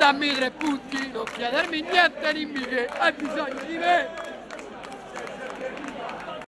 dammi 3 punti, non chiedermi niente, dimmi che hai bisogno di me.